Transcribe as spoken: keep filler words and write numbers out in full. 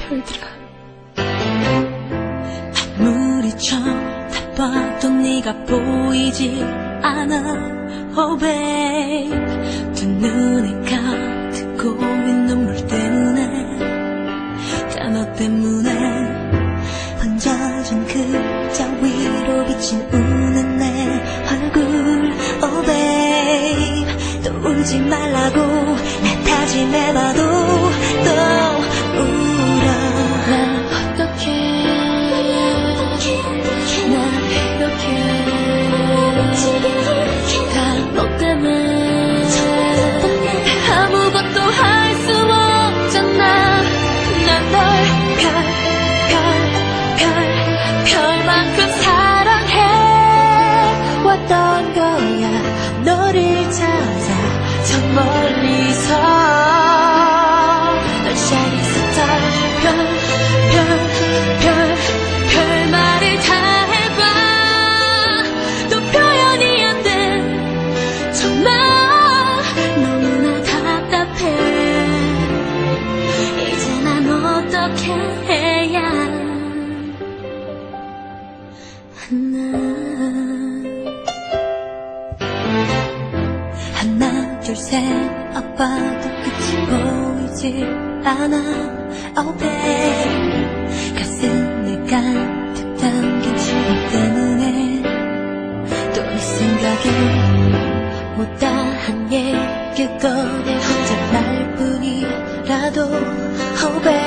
별들아, 아무리 쳐다봐도 네가 보이지 않아. Oh babe, 두 눈에 가득 고인 눈물 때문에, 다 너 때문에 번져진 그저 위로 비친 우는 내 얼굴. Oh babe, 또 울지 말라고 나 다짐해봐도 또 울어. 나 어떡해, 나 이렇게 다 너 때문에 아무것도 할 수 없잖아. 난 널 별, 별, 별, 별만큼 사랑해 왔던 거야. 너를 찾아 저 멀리서 널 shining star. 별, 별, 별, 별말을 다 해봐. 또 표현이 안 돼. 정말 너무나 답답해. 이제 난 어떻게 해야 하나. 하나 둘 셋 아빠도 끝이 보이지 않아. Oh babe, 가슴에 가득 담긴 추억 때문에 또 네 생각에 못다한 얘기일 거야. 혼자 날 뿐이라도. Oh babe,